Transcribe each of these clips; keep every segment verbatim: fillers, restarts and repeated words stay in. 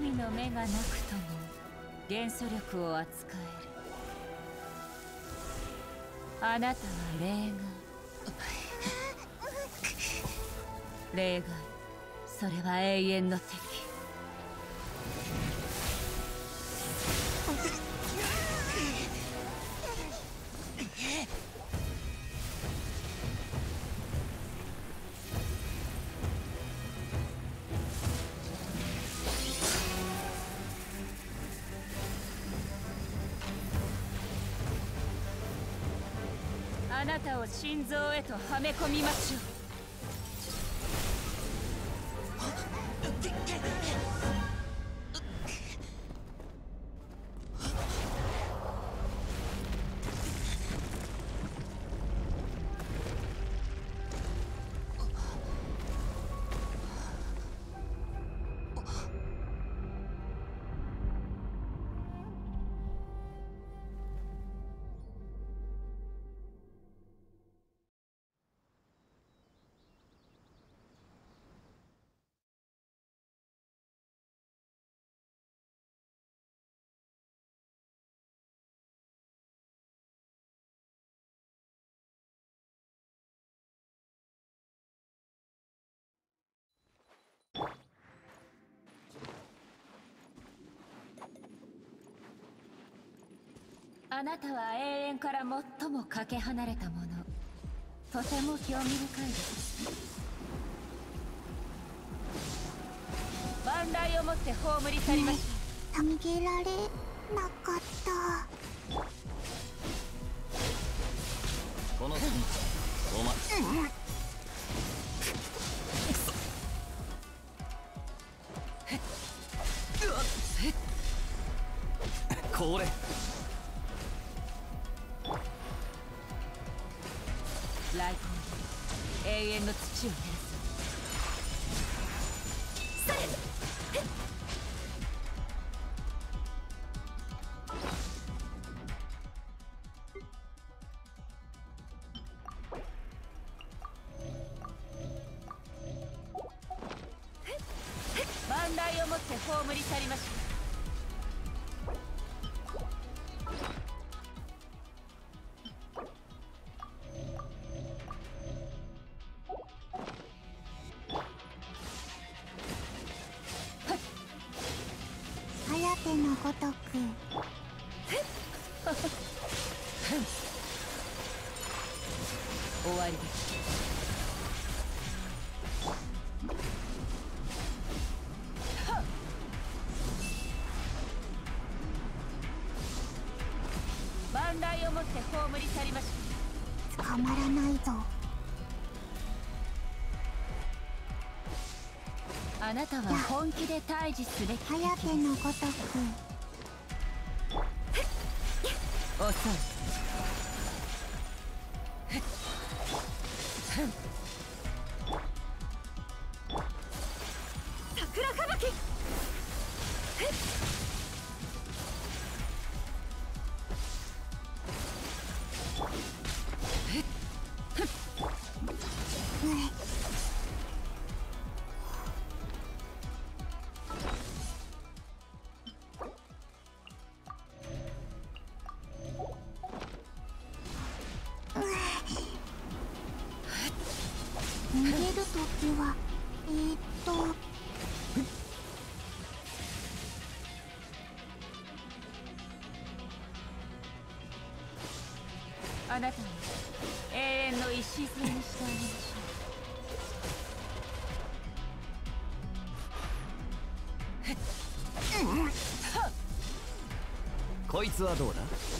神の目がなくとも元素力を扱える。あなたは例外。例外、それは永遠の敵。あなたを心臓へとはめ込みましょう。あなたは永遠から最もかけ離れたもの。とても興味深いです。万来をもって葬り去りました。 逃げられなかった。 このスピーチお待ち、これ来光で永遠の土を照らす。万来をもって葬り去りましょう。 颯のごとく終わりです。万来をもって葬り去りましょう。 捕まらないぞ。 あなたは本気で対峙すべき敵。 颯のごとく遅い。桜吹雪。 逃げるときはえー、っとあなたは永遠の礎にしてあげましょう。 こいつはどうだ。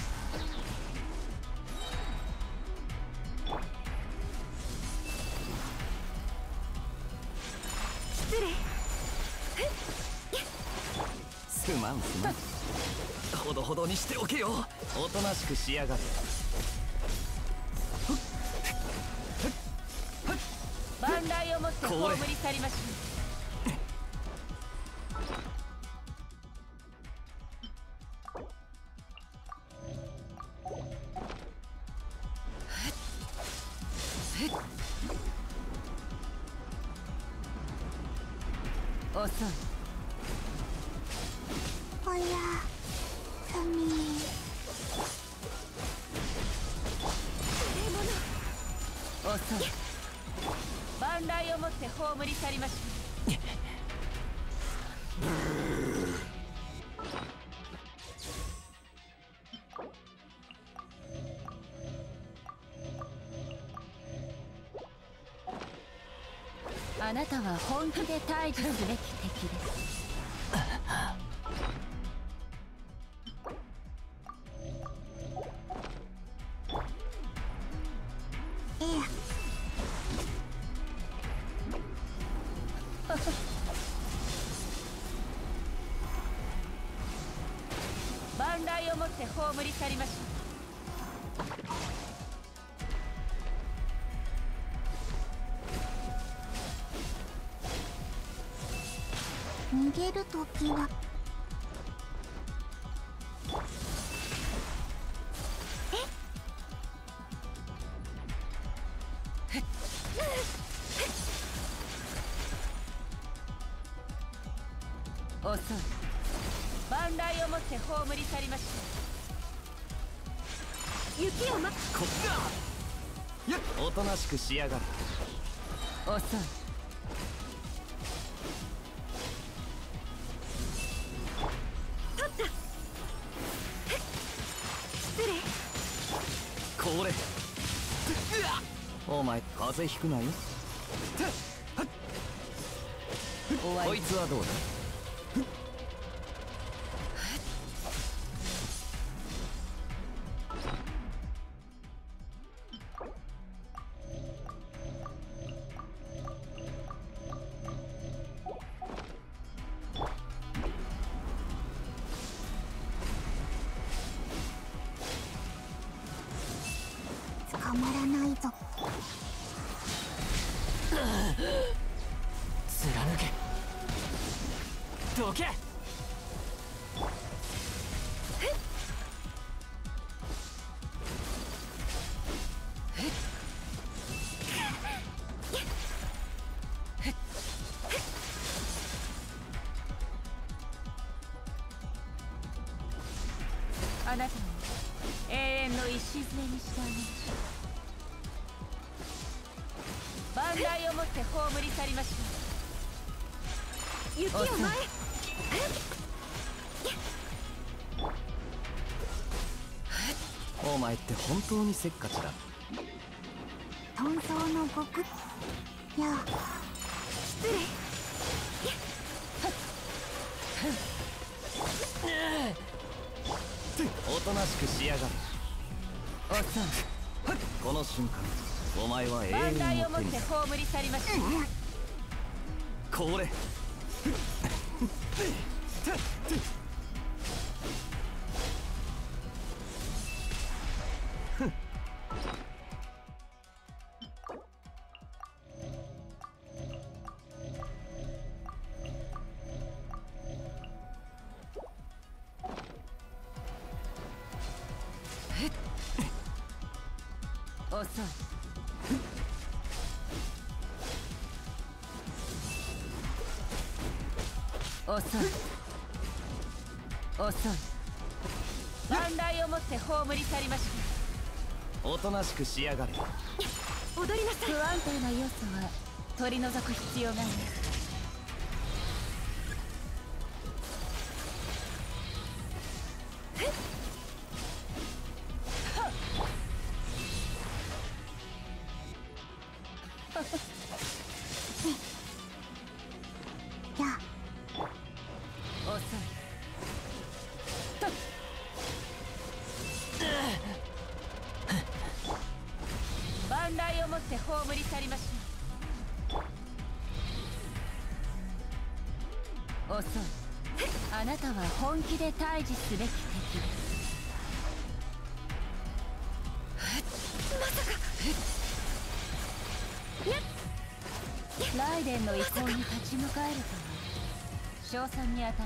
失礼。 すまんすまん。ほどほどにしておけよ。おとなしくしやがれ。 万来をもって葬り去りましょう。遅い。 おやすみ。 遅い。万来をもって葬り去りましょう。あなたは本気で退治すべき敵です。 ええ。 万来をもって葬り去りましょう。 逃げるときは遅い。万来をもって葬り去りましょう。雪をまこっちだ。やっおとなしくしやがる。 遅い。 これお前風邪ひくなよ。こいつはどうだ。 捕まらないぞ。 貫けどけ。 あなたを永遠の礎にしてあげましょう。万来をもって葬り去りましょう。雪を前へ。 お前って本当にせっかちだ。 遁走の極や失礼。 おとなしくしやがる。 遅い。 この瞬間お前は永遠万来をの手にもって葬り去りましょう。 これ遅い。遅い。遅い。万来をもって葬り去りましょおとなしくしやがれ。 う。踊りなさい。不安定な要素は取り除く必要がある。 や遅い。万来をもって葬り去りましょう。遅い。あなたは本気で退治すべき敵です。まさかライデンの意向に立ち向かえるとは賞賛に値します。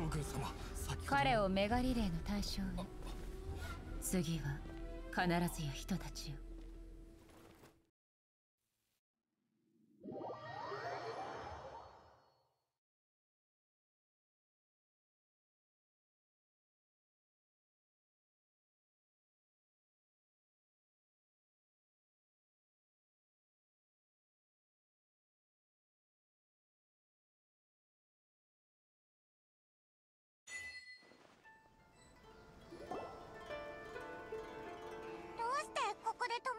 軍様、先ほど彼をメガリレーの対象へ。次は必ずや人たちよ。 どうしてここで止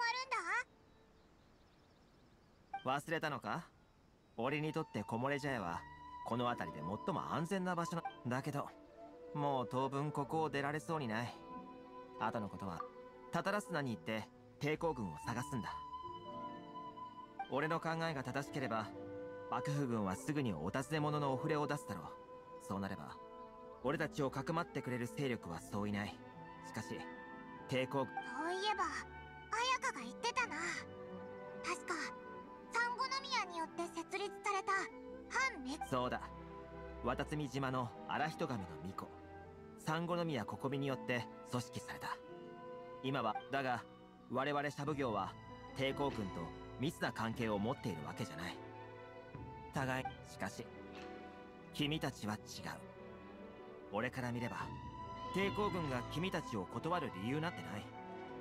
まるんだ？ 忘れたのか？俺にとって木漏れ茶屋はこの辺りで最も安全な場所なだけど、もう当分ここを出られそうにない。後のことはタタラスナに行って抵抗軍を探すんだ。俺の考えが正しければ幕府軍はすぐにお尋ね者のお触れを出すだろう。そうなれば俺たちをかくまってくれる勢力はそういない。しかし抵抗そういえば綾香が言ってたな。確かサンゴノ宮によって設立された反メそうだ、渡積島の荒人神の巫女サンゴノ宮国によって組織された。今はだが我々シャブ業は抵抗軍と密な関係を持っているわけじゃない。互いしかし君たちは違う。俺から見れば抵抗軍が君たちを断る理由なんてない。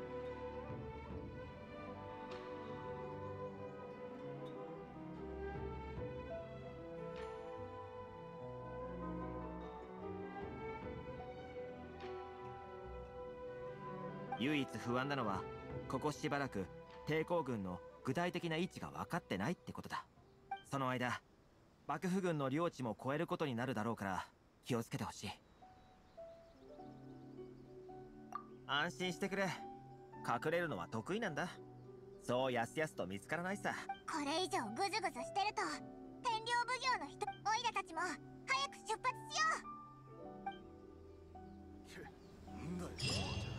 唯一不安なのはここしばらく抵抗軍の具体的な位置が分かってないってことだ。その間幕府軍の領地も超えることになるだろうから気をつけてほしい。安心してくれ、隠れるのは得意なんだ。そうやすやすと見つからないさ。 これ以上グズグズしてると天領奉行の人オイラたちも早く出発しよう。 なんだよ。